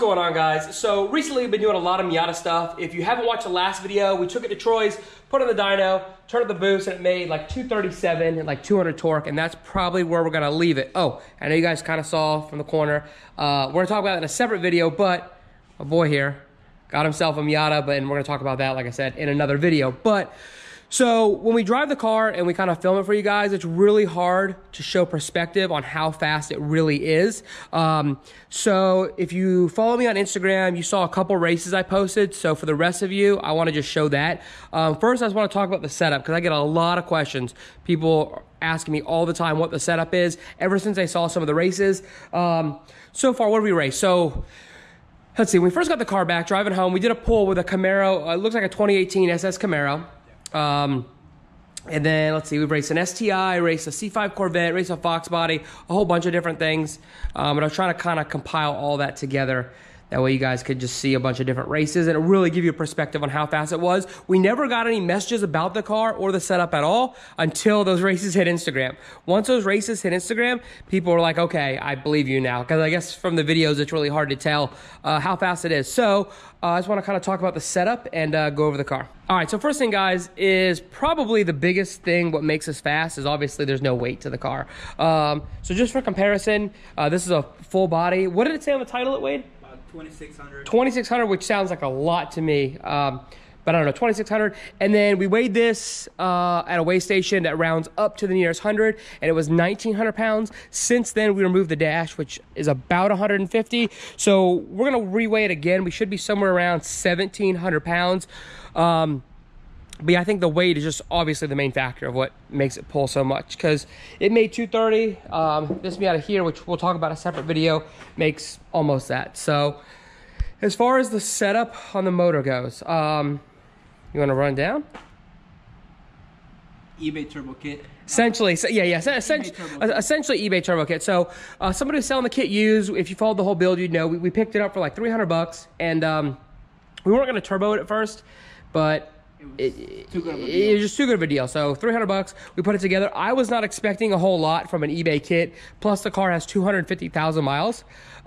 going on, guys? So recently we've been doing a lot of Miata stuff. If you haven't watched the last video, we took it to Troy's, put it in the dyno, turned up the boost, and it made like 237 and like 200 torque, and that's probably where we're gonna leave it. Oh, I know you guys kind of saw from the corner. We're gonna talk about it in a separate video, but my boy here got himself a Miata, and we're gonna talk about that, like I said, in another video. But so when we drive the car and we kind of film it for you guys, it's really hard to show perspective on how fast it really is. So if you follow me on Instagram, you saw a couple races I posted. So for the rest of you, I want to just show that. First, I just want to talk about the setup because I get a lot of questions. People asking me all the time what the setup is ever since I saw some of the races. So far, what did we race? So let's see, when we first got the car back, driving home, we did a pull with a Camaro. It looks like a 2018 SS Camaro. And then let's see, we raced an STI, raced a C5 Corvette, raced a Fox body, a whole bunch of different things. But I was trying to kind of compile all that together. That way you guys could just see a bunch of different races and it really give you a perspective on how fast it was. We never got any messages about the car or the setup at all until those races hit Instagram. Once those races hit Instagram, people were like, okay, I believe you now. Because I guess from the videos, it's really hard to tell how fast it is. So I just want to kind of talk about the setup and go over the car. All right, so first thing, guys, is probably the biggest thing what makes us fast is obviously there's no weight to the car. So just for comparison, this is a full body. What did it say on the title it weighed? 2,600. 2,600, which sounds like a lot to me. But I don't know, 2,600. And then we weighed this at a weigh station that rounds up to the nearest 100, and it was 1,900 pounds. Since then, we removed the dash, which is about 150. So we're gonna reweigh it again. We should be somewhere around 1,700 pounds. But yeah, I think the weight is just obviously the main factor of what makes it pull so much, because it made 230. This Miata here, which we'll talk about in a separate video, makes almost that. So as far as the setup on the motor goes, you want to run down? eBay turbo kit. Essentially, so essentially eBay turbo kit. So somebody was selling the kit used. If you followed the whole build, you'd know we picked it up for like 300 bucks, and we weren't going to turbo it at first, but it was just too good of a deal. So 300 bucks, we put it together. I was not expecting a whole lot from an eBay kit. Plus the car has 250,000 miles.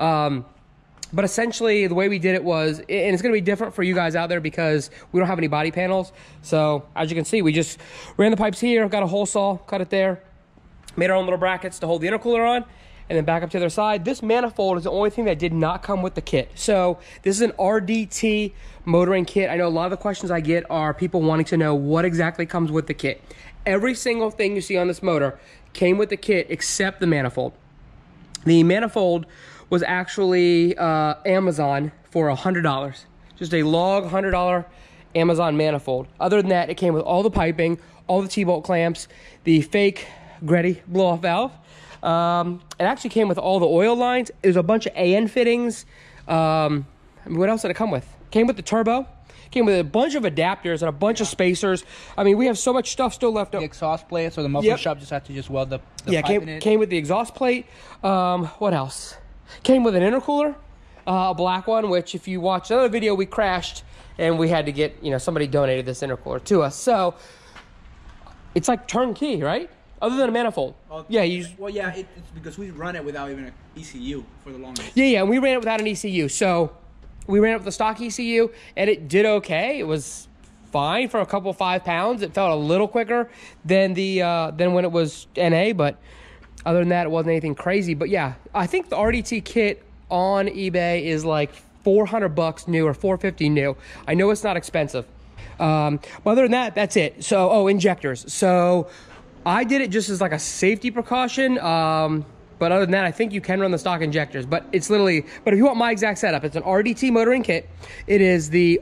But essentially the way we did it was, and it's going to be different for you guys out there because we don't have any body panels. So as you can see, we just ran the pipes here, got a hole saw, cut it there, made our own little brackets to hold the intercooler on, and then back up to the other side. This manifold is the only thing that did not come with the kit. So this is an RDT motoring kit. I know a lot of the questions I get are people wanting to know what exactly comes with the kit. Every single thing you see on this motor came with the kit except the manifold. The manifold was actually Amazon for $100. Just a log $100 Amazon manifold. Other than that, it came with all the piping, all the T-bolt clamps, the fake Gretty blow-off valve. It actually came with all the oil lines. There's a bunch of AN fittings. I mean, what else did it come with? Came with the turbo. Came with a bunch of adapters and a bunch of spacers. I mean, we have so much stuff still left. The exhaust plate, so the muffler shop just had to just weld the pipe in it. Came with the exhaust plate. What else? Came with an intercooler, a black one, which if you watch another video, we crashed and we had to get, somebody donated this intercooler to us. So it's like turnkey, right? Other than a manifold. Yeah, it's because we run it without even an ECU for the longest. Yeah, and we ran it without an ECU. So we ran it with a stock ECU, and it did okay. It was fine for a couple 5 pounds. It felt a little quicker than than when it was NA, but other than that, it wasn't anything crazy. But yeah, I think the RDT kit on eBay is like 400 bucks new or 450 new. I know it's not expensive. But other than that, that's it. So, injectors. So I did it just as like a safety precaution. But other than that, I think you can run the stock injectors. But it's literally, but if you want my exact setup, it's an RDT motoring kit. It is the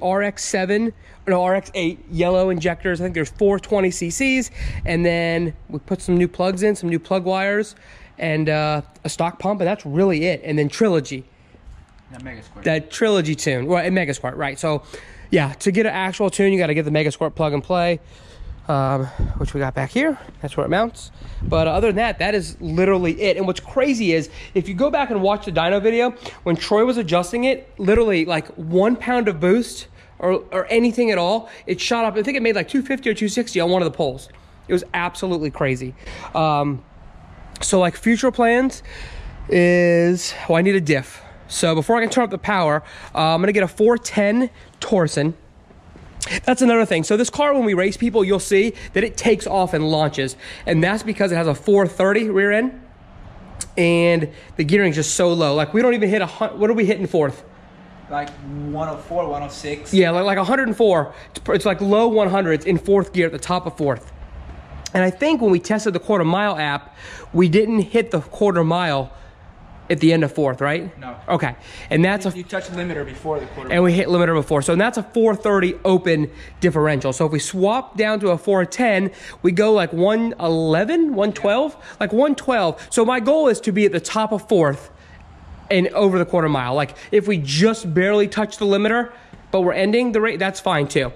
RX8 yellow injectors. I think there's 420 cc's. And then we put some new plugs in, some new plug wires, and a stock pump, and that's really it. And then Trilogy. That Trilogy tune, well, and Mega Squirt, right? So yeah, to get an actual tune, you got to get the Mega Squirt plug and play. Which we got back here. That's where it mounts. But other than that, that is literally it. And what's crazy is, if you go back and watch the dyno video, when Troy was adjusting it, literally like 1 pound of boost or anything at all, it shot up. I think it made like 250 or 260 on one of the poles. It was absolutely crazy. So like future plans is, I need a diff. So before I can turn up the power, I'm gonna get a 410 Torsen. That's another thing. So this car, when we race people, you'll see that it takes off and launches. And that's because it has a 430 rear end. And the gearing's just so low. Like we don't even hit what are we hitting fourth? Like 104, 106. Yeah, like 104. It's like low 100s in fourth gear at the top of fourth. And I think when we tested the quarter mile app, we didn't hit the quarter mile at the end of fourth, right? No. Okay. And that's you touched limiter before the quarter. And we hit limiter before. So that's a 430 open differential. So if we swap down to a 410, we go like 111, 112, like 112. So my goal is to be at the top of fourth and over the quarter mile. Like if we just barely touch the limiter, but we're ending the rate, that's fine too.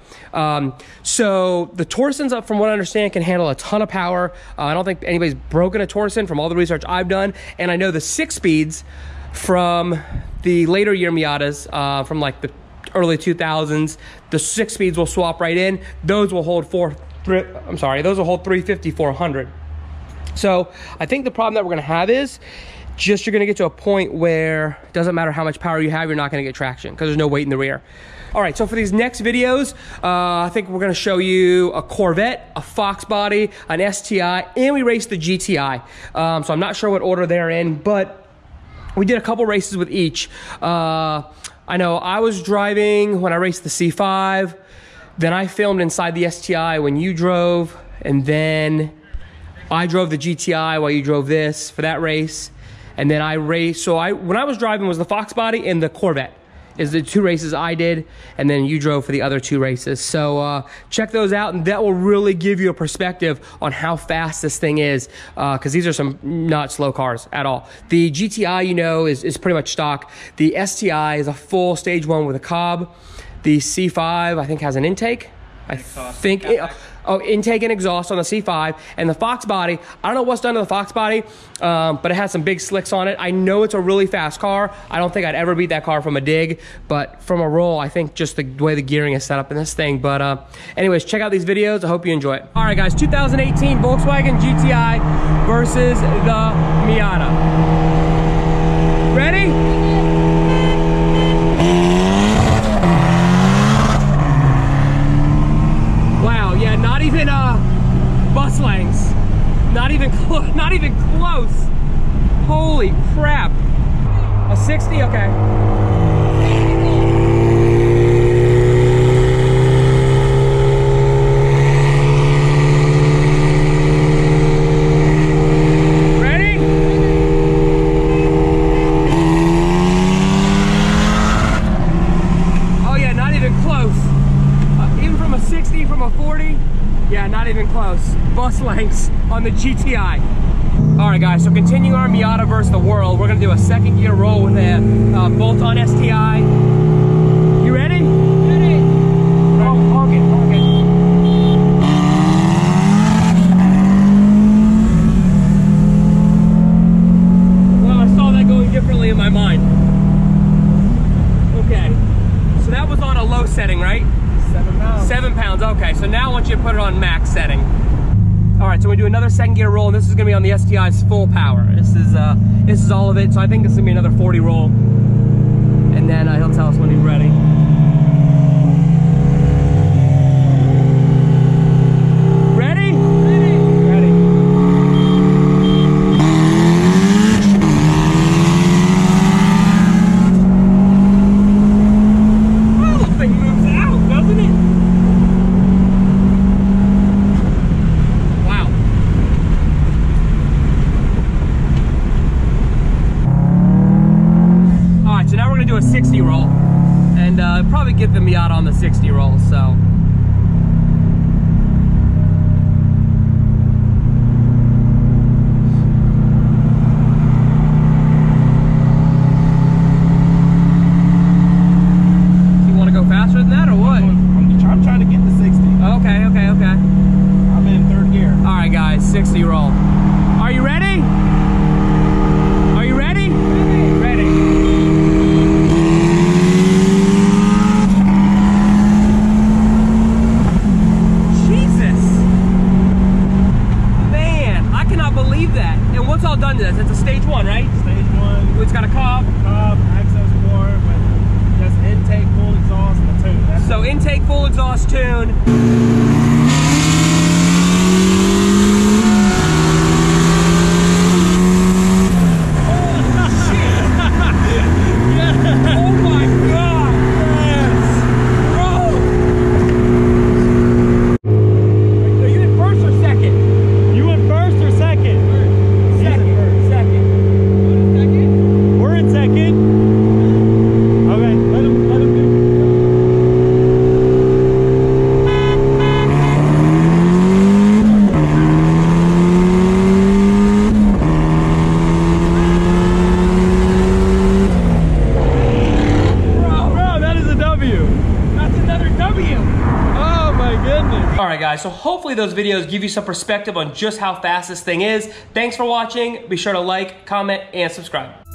So the Torsens, from what I understand, can handle a ton of power. I don't think anybody's broken a Torsen from all the research I've done. And I know the 6-speeds from the later year Miatas, from like the early 2000s, the 6-speeds will swap right in. Those will hold those will hold 350, 400. So I think the problem that we're gonna have is just you're gonna get to a point where it doesn't matter how much power you have, you're not gonna get traction because there's no weight in the rear. All right, so for these next videos, I think we're gonna show you a Corvette, a Fox body, an STI, and we raced the GTI. So I'm not sure what order they're in, but we did a couple races with each. I know I was driving when I raced the C5, then I filmed inside the STI when you drove, and then I drove the GTI while you drove this for that race. And then I raced, so when I was driving was the Fox body and the Corvette is the 2 races I did, and then you drove for the other 2 races. So check those out, and that will really give you a perspective on how fast this thing is, because these are some not slow cars at all. The GTI, you know, is pretty much stock. The STI is a full stage 1 with a Cobb. The C5, I think, has an intake. Intake and exhaust on the C5. And the Fox body, I don't know what's done to the Fox body, but it has some big slicks on it. I know it's a really fast car. I don't think I'd ever beat that car from a dig, but from a roll, I think just the way the gearing is set up in this thing. But anyways, check out these videos. I hope you enjoy it. All right, guys, 2018 Volkswagen GTI versus the Miata. Ready? Not even bus lengths. Not even close. Holy crap. A 60? Okay. Ready? Oh yeah, not even close. Even from a 60, from a 40. Yeah, not even close. Bus lengths on the GTI. All right, guys, so continuing our Miata versus the world, we're gonna do a 2nd gear roll with a bolt-on STI. You ready? Ready. Honk it. Well, I saw that going differently in my mind. Okay, so that was on a low setting, right? 7 pounds. 7 pounds, okay. So now I want you to put it on max setting. All right, so we do another 2nd gear roll, and this is gonna be on the STI's full power. This is all of it, so I think this is gonna be another 40 roll. And then he'll tell us when he's ready. Ready? Ready. Oh, the thing moves out, doesn't it? Do a 60 roll and probably get the Miata on the 60 roll. So you want to go faster than that or what? I'm trying to get the 60. Okay. I'm in 3rd gear. All right, guys, 60 roll. Are you ready? Are you ready? Ready. Done to this. It's a stage 1, right? Stage 1. It's got a Cobb. Access intake, full exhaust, and the tune. So intake, full exhaust, tune. Alright guys, so hopefully those videos give you some perspective on just how fast this thing is. Thanks for watching. Be sure to like, comment, and subscribe.